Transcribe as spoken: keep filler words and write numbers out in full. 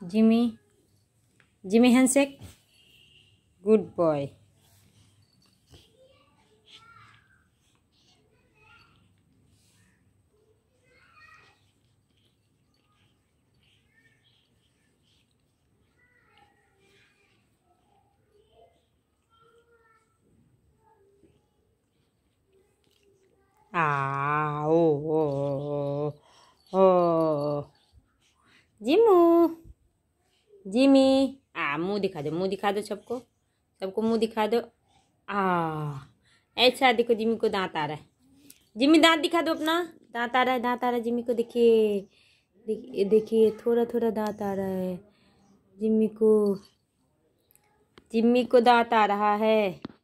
Jimmy Jimmy handshake, good boy. आ ओ ओ ओ जिमू जिमी आ मुंह दिखा दो, मुंह दिखा दो सबको, सबको मुंह दिखा दो। आ ऐसा देखो, जिमी को दांत आ रहा है। जिमी दांत दिखा दो अपना, दांत आ रहा है, दांत आ रहा है जिमी को। देखिए देखिए देखिए, थोड़ा थोड़ा दांत आ रहा है जिमी को, जिमी को दांत आ रहा है।